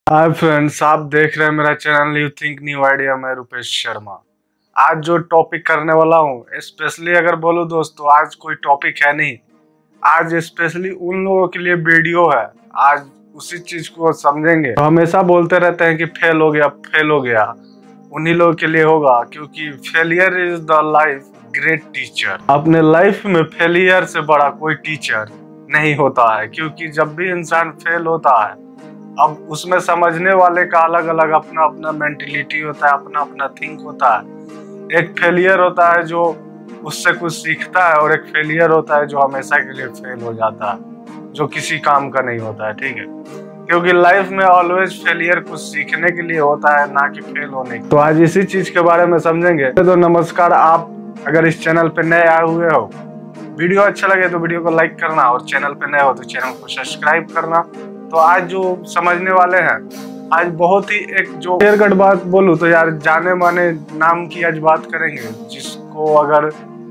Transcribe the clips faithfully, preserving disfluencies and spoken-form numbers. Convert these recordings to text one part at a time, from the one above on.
Hi friends, आप देख रहे हैं मेरा channel you think new idea. मैं रुपेश शर्मा। आज जो टॉपिक करने वाला हूँ, स्पेशली अगर बोलूँ दोस्तों, आज कोई टॉपिक है नहीं। आज स्पेशली उन लोगों के लिए वीडियो है। आज उसी चीज को समझेंगे। तो हमेशा बोलते रहते हैं कि फेल हो गया फेल हो गया, उन्हीं लोगों के लिए होगा, क्योंकि failure is the life great teacher. अपने लाइफ में फेलियर से बड़ा कोई टीचर नहीं होता है, क्योंकि जब भी इंसान फेल होता है, अब उसमें समझने वाले का अलग अलग अपना अपना मेंटेलिटी होता है, अपना अपना थिंक होता है। एक फेलियर होता है जो उससे कुछ सीखता है, और एक फेलियर होता है जो हमेशा के लिए फेल हो जाता है, जो किसी काम का नहीं होता है। ठीक है, क्योंकि लाइफ में ऑलवेज फेलियर कुछ सीखने के लिए होता है, ना कि फेल होने के। तो आज इसी चीज के बारे में समझेंगे। तो नमस्कार, आप अगर इस चैनल पे नए आए हुए हो, वीडियो अच्छा लगे तो वीडियो को लाइक करना, और चैनल पे नए हो तो चैनल को सब्सक्राइब करना। तो आज जो समझने वाले हैं, आज बहुत ही एक जो क्लियर कट बात बोलूं तो यार, जाने माने नाम की आज बात करेंगे, जिसको अगर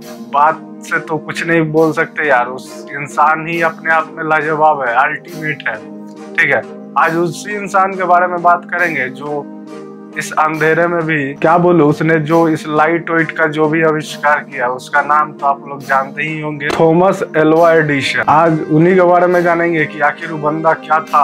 बात से तो कुछ नहीं बोल सकते यार, उस इंसान ही अपने आप में लाजवाब है, अल्टीमेट है। ठीक है, आज उसी इंसान के बारे में बात करेंगे जो इस अंधेरे में भी, क्या बोलूं, उसने जो इस लाइट वाइट का जो भी आविष्कार किया, उसका नाम तो आप लोग जानते ही होंगे, थॉमस एल्वा एडिसन। आज उन्हीं के बारे में जानेंगे कि आखिर वो बंदा क्या था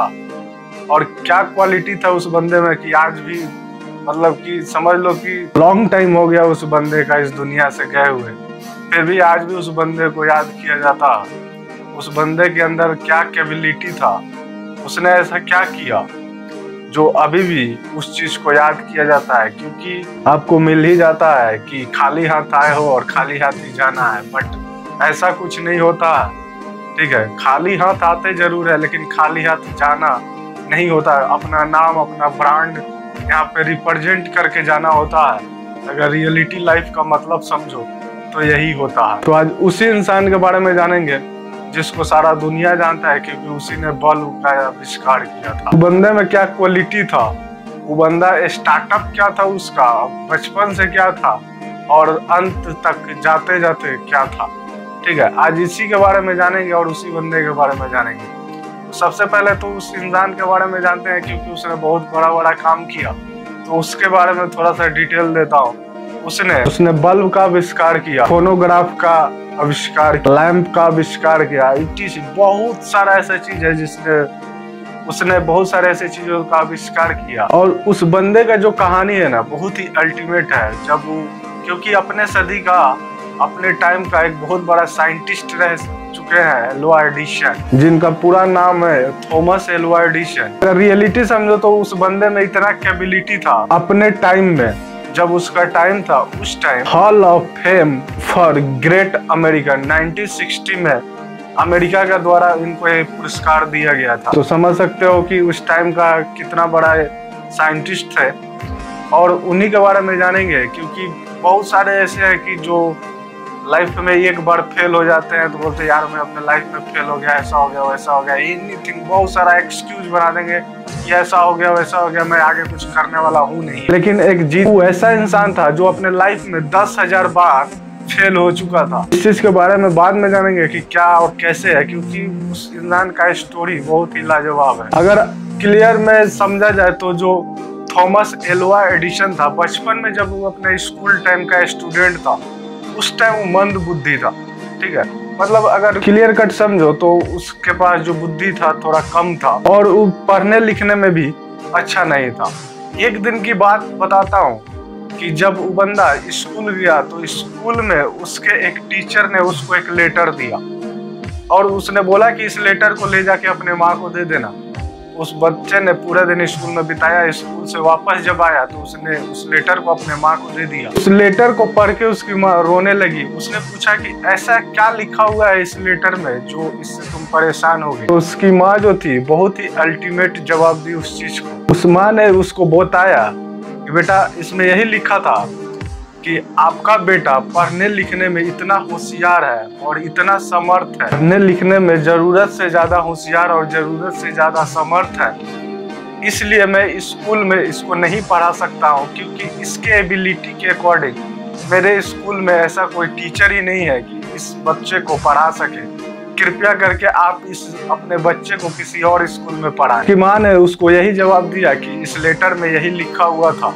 और क्या क्वालिटी था उस बंदे में, कि आज भी मतलब कि समझ लो कि लॉन्ग टाइम हो गया उस बंदे का इस दुनिया से गए हुए, फिर भी आज भी उस बंदे को याद किया जाता। उस बंदे के अंदर क्या कैपेबिलिटी था, उसने ऐसा क्या किया जो अभी भी उस चीज को याद किया जाता है। क्योंकि आपको मिल ही जाता है कि खाली हाथ आए हो और खाली हाथ ही जाना है, बट ऐसा कुछ नहीं होता। ठीक है, खाली हाथ आते जरूर है, लेकिन खाली हाथ जाना नहीं होता है। अपना नाम, अपना ब्रांड यहाँ पे रिप्रेजेंट करके जाना होता है। अगर रियलिटी लाइफ का मतलब समझो तो यही होता है। तो आज उसी इंसान के बारे में जानेंगे जिसको सारा दुनिया जानता है, क्योंकि उसी ने बल्ब का आविष्कार किया था। बंदे में क्या क्वालिटी था, वो बंदा स्टार्टअप क्या था उसका, बचपन से क्या था और अंत तक जाते जाते क्या था। ठीक है, आज इसी के बारे में जानेंगे और उसी बंदे के बारे में जानेंगे। सबसे पहले तो उस इंसान के बारे में जानते हैं, क्योंकि उसने बहुत बड़ा बड़ा काम किया, तो उसके बारे में थोड़ा सा डिटेल देता हूँ। उसने उसने बल्ब का आविष्कार किया, फोनोग्राफ का आविष्कार, लैंप का आविष्कार किया, इटीसी बहुत सारा ऐसा चीज है जिसने उसने बहुत सारे ऐसे चीजों का आविष्कार किया। और उस बंदे का जो कहानी है ना, बहुत ही अल्टीमेट है। जब वो, क्योंकि अपने सदी का, अपने टाइम का एक बहुत बड़ा साइंटिस्ट रह चुके हैं एल्वा एडिसन, जिनका पूरा नाम है थॉमस एल्वा एडिसन। अगर रियलिटी समझो तो उस बंदे में इतना कैपेबिलिटी था अपने टाइम में, जब उसका टाइम था, उस time hall of fame for great American nineteen sixty में अमेरिका के द्वारा इनको एक पुरस्कार दिया गया था। तो समझ सकते हो कि उस टाइम का कितना बड़ा साइंटिस्ट थे। और उन्हीं के बारे में जानेंगे, क्योंकि बहुत सारे ऐसे हैं कि जो लाइफ में एक बार फेल हो जाते हैं तो बोलते हैं यार मैं अपने लाइफ में फेल हो गया, ऐसा हो गया वैसा हो गया, एनीथिंग, बहुत सारा एक्सक्यूज बना देंगे कि ऐसा हो गया वैसा हो गया, मैं आगे कुछ करने वाला हूँ नहीं। लेकिन एक जीत, वो ऐसा इंसान था जो अपने लाइफ में दस हजार बार फेल हो चुका था। इस चीज के बारे में बाद में जानेंगे कि क्या और कैसे है, क्योंकि उस इंसान का स्टोरी बहुत ही लाजवाब है। अगर क्लियर में समझा जाए तो जो थॉमस एल्वा एडिसन था, बचपन में जब वो अपने स्कूल टाइम का स्टूडेंट था, उस टाइम वो मंद बुद्धि था। ठीक है, मतलब अगर क्लियर कट समझो तो उसके पास जो बुद्धि था थोड़ा कम था, और वो पढ़ने लिखने में भी अच्छा नहीं था। एक दिन की बात बताता हूँ कि जब वो बंदा स्कूल गया, तो स्कूल में उसके एक टीचर ने उसको एक लेटर दिया, और उसने बोला कि इस लेटर को ले जाके अपने माँ को दे देना। उस बच्चे ने पूरे दिन स्कूल में बिताया, स्कूल से वापस जब आया तो उसने उस लेटर को अपने माँ को दे दिया। उस लेटर को पढ़ के उसकी माँ रोने लगी। उसने पूछा कि ऐसा क्या लिखा हुआ है इस लेटर में जो इससे तुम परेशान हो गई। तो उसकी माँ जो थी, बहुत ही अल्टीमेट जवाब दी उस चीज को। उस माँ ने उसको बताया कि बेटा, इसमें यही लिखा था कि आपका बेटा पढ़ने लिखने में इतना होशियार है और इतना समर्थ है, पढ़ने लिखने में जरूरत से ज्यादा होशियार और जरूरत से ज्यादा समर्थ है, इसलिए मैं स्कूल में इसको नहीं पढ़ा सकता हूँ, क्योंकि इसके एबिलिटी के अकॉर्डिंग मेरे स्कूल में ऐसा कोई टीचर ही नहीं है कि इस बच्चे को पढ़ा सके। कृपया करके आप इस अपने बच्चे को किसी और स्कूल में पढ़ाएं। की माँ ने उसको यही जवाब दिया कि इस लेटर में यही लिखा हुआ था।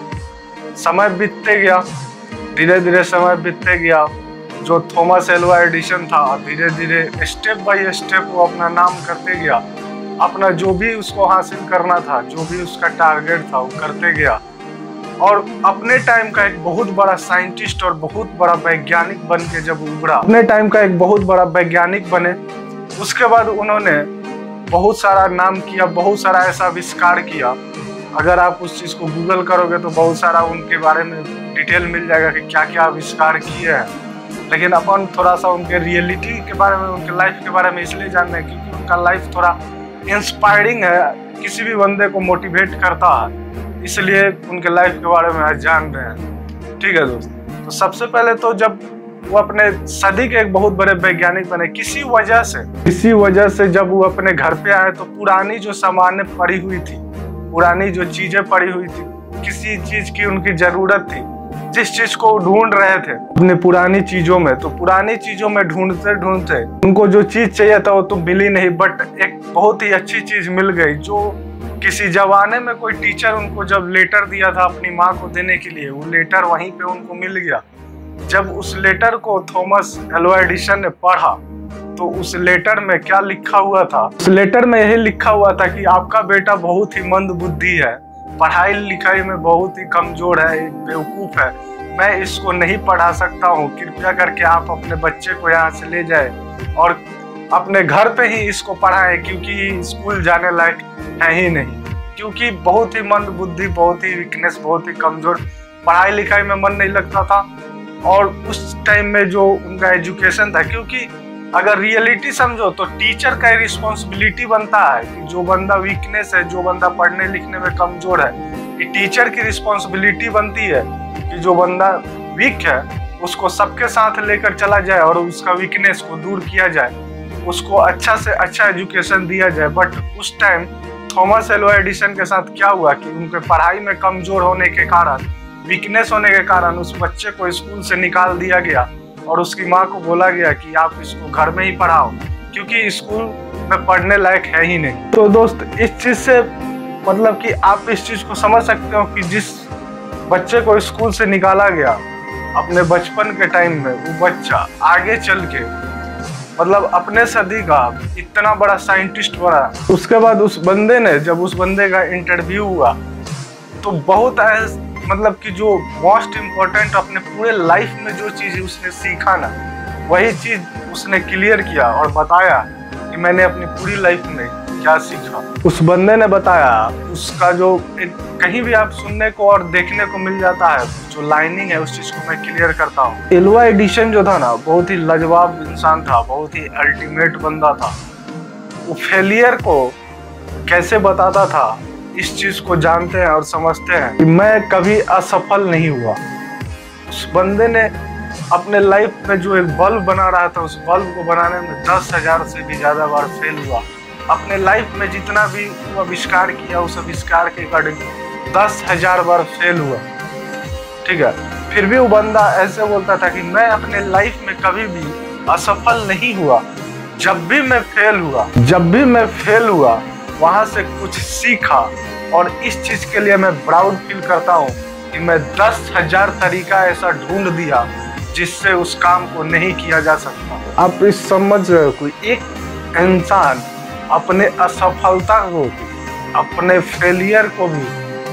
समय बीतते गया, धीरे धीरे समय बीतते गया। जो थॉमस एल्वा एडिसन था धीरे धीरे स्टेप बाय स्टेप वो अपना नाम करते गया, अपना जो भी उसको हासिल करना था, जो भी उसका टारगेट था वो करते गया और अपने टाइम का एक बहुत बड़ा साइंटिस्ट और बहुत बड़ा वैज्ञानिक बन के जब उभरा, अपने टाइम का एक बहुत बड़ा वैज्ञानिक बने। उसके बाद उन्होंने बहुत सारा नाम किया, बहुत सारा ऐसा आविष्कार किया। अगर आप उस चीज़ को गूगल करोगे तो बहुत सारा उनके बारे में डिटेल मिल जाएगा कि क्या क्या आविष्कार किए हैं। लेकिन अपन थोड़ा सा उनके रियलिटी के बारे में, उनके लाइफ के बारे में इसलिए जानना है क्योंकि उनका लाइफ थोड़ा इंस्पायरिंग है, किसी भी बंदे को मोटिवेट करता है, इसलिए उनके लाइफ के बारे में आज जान रहे हैं। ठीक है दोस्त, तो सबसे पहले तो जब वो अपने सदी के एक बहुत बड़े वैज्ञानिक बने, किसी वजह से किसी वजह से जब वो अपने घर पे आए तो पुरानी जो सामान्य पड़ी हुई थी, पुरानी जो चीजें पड़ी हुई थी, किसी चीज की उनकी जरूरत थी, जिस चीज को ढूंढ रहे थे अपने पुरानी चीजों में, तो पुरानी चीजों में ढूंढते ढूंढते उनको जो चीज चाहिए था वो तो मिली नहीं, बट एक बहुत ही अच्छी चीज मिल गई। जो किसी जमाने में कोई टीचर उनको जब लेटर दिया था अपनी माँ को देने के लिए, वो लेटर वहीं पे उनको मिल गया। जब उस लेटर को थॉमस एल्वा एडिसन ने पढ़ा तो उस लेटर में क्या लिखा हुआ था? उस लेटर में यही लिखा हुआ था कि आपका बेटा बहुत ही मंद बुद्धि है, पढ़ाई लिखाई में बहुत ही कमजोर है, बेवकूफ है, मैं इसको नहीं पढ़ा सकता हूँ। कृपया करके आप अपने बच्चे को यहाँ से ले जाए और अपने घर पे ही इसको पढ़ाएं, क्योंकि स्कूल जाने लायक है ही नहीं, क्योंकि बहुत ही मंद बुद्धि, बहुत ही वीकनेस, बहुत ही कमजोर, पढ़ाई लिखाई में मन नहीं लगता था। और उस टाइम में जो उनका एजुकेशन था, क्योंकि अगर रियलिटी समझो तो टीचर का रिस्पॉन्सिबिलिटी बनता है कि जो बंदा वीकनेस है, जो बंदा पढ़ने लिखने में कमजोर है, ये टीचर की रिस्पॉन्सिबिलिटी बनती है कि जो बंदा वीक है उसको सबके साथ लेकर चला जाए और उसका वीकनेस को दूर किया जाए, उसको अच्छा से अच्छा एजुकेशन दिया जाए। बट उस टाइम थॉमस एल्वा एडिसन के साथ क्या हुआ कि उनके पढ़ाई में कमजोर होने के कारण, वीकनेस होने के कारण उस बच्चे को स्कूल से निकाल दिया गया और उसकी माँ को बोला गया कि आप इसको घर में ही पढ़ाओ, क्योंकि स्कूल में पढ़ने लायक है ही नहीं। तो दोस्त, इस चीज से मतलब कि आप इस चीज को समझ सकते हो कि जिस बच्चे को स्कूल से निकाला गया अपने बचपन के टाइम में, वो बच्चा आगे चल के मतलब अपने सदी का इतना बड़ा साइंटिस्ट बना। उसके बाद उस बंदे ने, जब उस बंदे का इंटरव्यू हुआ तो बहुत मतलब कि जो मोस्ट इम्पोर्टेंट अपने पूरे लाइफ में जो चीज़ उसने सीखा ना, वही चीज़ उसने क्लियर किया और बताया कि मैंने अपनी पूरी लाइफ में क्या सीखा। उस बंदे ने बताया, उसका जो एक कहीं भी आप सुनने को और देखने को मिल जाता है, जो लाइनिंग है उस चीज़ को मैं क्लियर करता हूँ। एल्वा एडिसन जो था ना, बहुत ही लाजवाब इंसान था, बहुत ही अल्टीमेट बंदा था। वो फेलियर को कैसे बताता था, इस चीज को जानते हैं और समझते हैं कि मैं कभी असफल नहीं हुआ। उस बंदे ने अपने लाइफ में जो एक बल्ब बना रहा था, उस बल्ब को बनाने में दस हजार से भी ज्यादा बार फेल हुआ। अपने लाइफ में जितना भी आविष्कार किया उस आविष्कार के अकॉर्डिंग दस हजार बार फेल हुआ। ठीक है, फिर भी वो बंदा ऐसे बोलता था कि मैं अपने लाइफ में कभी भी असफल नहीं हुआ। जब भी मैं फेल हुआ जब भी मैं फेल हुआ वहां से कुछ सीखा, और इस चीज के लिए मैं प्राउड फील करता हूँ कि मैं दस हजार तरीका ऐसा ढूंढ दिया जिससे उस काम को नहीं किया जा सकता। आप इस समझ रहे हो, कोई एक इंसान अपने असफलता को, अपने फेलियर को भी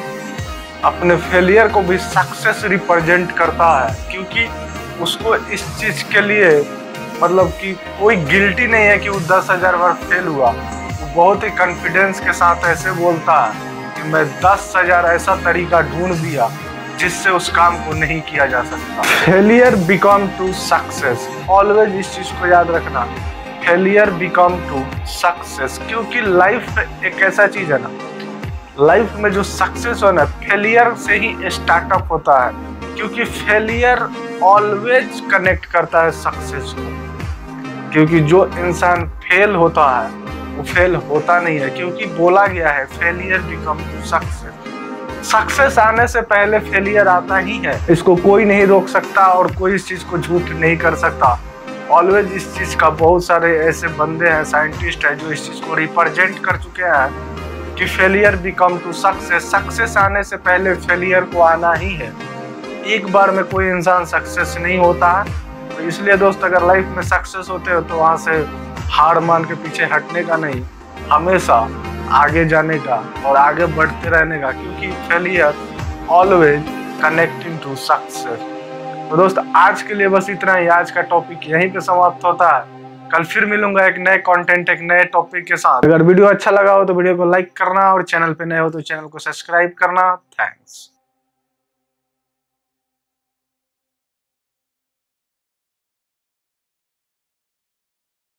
अपने फेलियर को भी सक्सेस रिप्रेजेंट करता है, क्योंकि उसको इस चीज के लिए मतलब कि कोई गिल्टी नहीं है कि वो दस हजार बार फेल हुआ। बहुत ही कॉन्फिडेंस के साथ ऐसे बोलता है कि मैं दस हजार ऐसा तरीका ढूंढ दिया जिससे उस काम को नहीं किया जा सकता। Failure become to success, always इस चीज को याद रखना, फेलियर बिकम टू सक्सेस, क्योंकि लाइफ एक ऐसा चीज है ना, लाइफ में जो सक्सेस हो ना, फेलियर से ही स्टार्टअप होता है, क्योंकि फेलियर ऑलवेज कनेक्ट करता है सक्सेस को। क्योंकि जो इंसान फेल होता है वो फेल होता नहीं है, क्योंकि बोला गया है failure become to success. Success आने से पहले फेलियर आता ही है, इसको कोई नहीं रोक सकता और कोई इस चीज को झूठ नहीं कर सकता। ऑलवेज इस चीज का बहुत सारे ऐसे बंदे हैं, साइंटिस्ट है जो इस चीज को रिप्रेजेंट कर चुके हैं कि failure become to success. Success आने से पहले फेलियर को आना ही है। एक बार में कोई इंसान सक्सेस नहीं होता है। तो इसलिए दोस्त अगर लाइफ में सक्सेस होते हो तो वहां से हार मान के पीछे हटने का नहीं, हमेशा आगे जाने का और आगे बढ़ते रहने का, क्योंकि failure always connecting to success. तो दोस्त आज के लिए बस इतना ही। आज का टॉपिक यहीं पे समाप्त होता है। कल फिर मिलूंगा एक नए कंटेंट, एक नए टॉपिक के साथ। अगर वीडियो अच्छा लगा हो तो वीडियो को लाइक करना और चैनल पे नए हो तो चैनल को सब्सक्राइब करना। थैंक्स।